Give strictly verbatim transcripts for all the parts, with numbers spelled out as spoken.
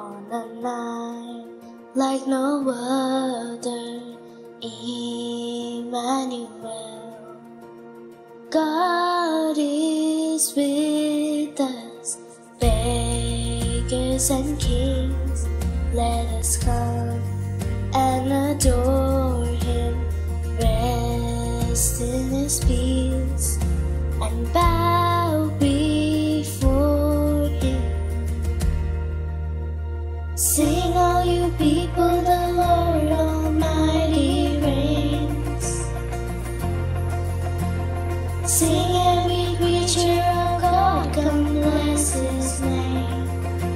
on a night like no other, Immanuel. God is with us, beggars and kings, let us come and adore Him, rest in His peace, and bow before Him. Sing all you people, the Lord Almighty reigns. Sing every creature of God, come bless His name.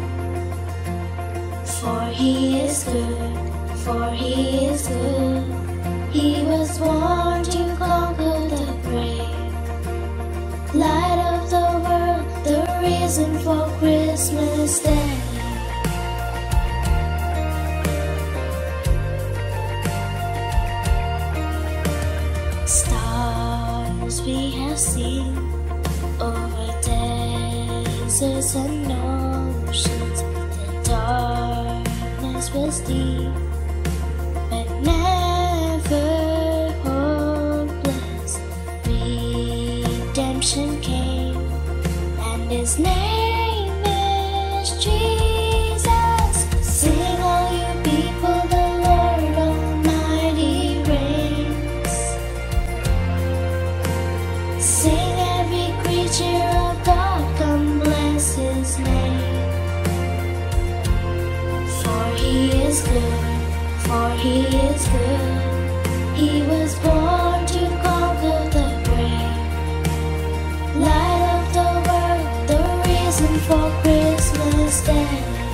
For He is good, for He is good. He was born to conquer the grave. Light of the world, the reason for Christmas Day. Stars we have seen over deserts and oceans. The darkness was deep, but never hopeless. Redemption came, and His name is Jesus. Sing all you people, the Lord Almighty reigns. Sing every creature of God, come bless His name. For He is good, for He is good. He was born to conquer the grave. Light of the world, the reason for Christmas Day.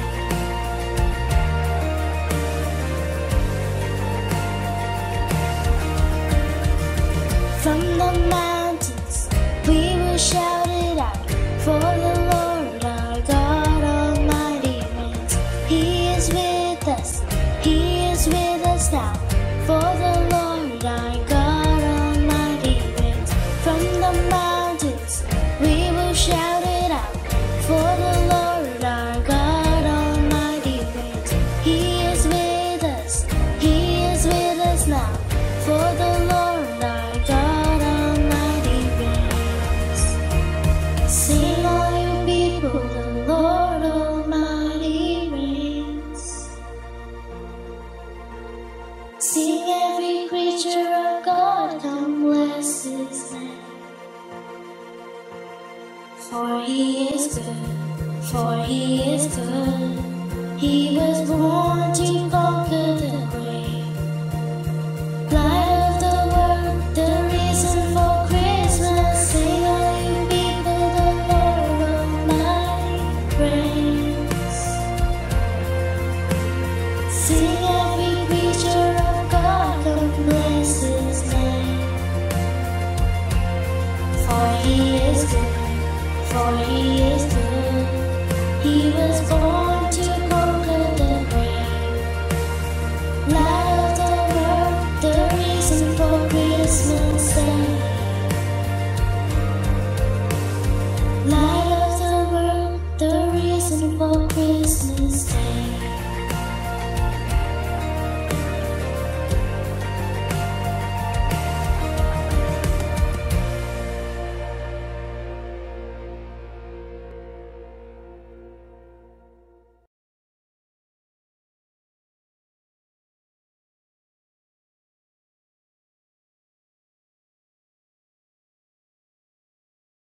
From the mountains we will shout it out, for the Lord our God Almighty reigns. He is with us, He is with us now, for the Lord our God Almighty reigns. From the mountains we will shout it out, for the Lord our God Almighty reigns. He is with us, He is with us now, for the Lord our God Almighty reigns. Sing all you people, the Lord Almighty reigns. Sing every creature of God, come bless His name. For He is good, for He is good. He was born to conquer the grave. Light of the world, the reason for Christmas. Sing all you people, the Lord Almighty reigns. Sing every creature of God, come bless His name. For He is good, for He is good. He was born to conquer the grave. Light of the world, the reason for Christmas Day.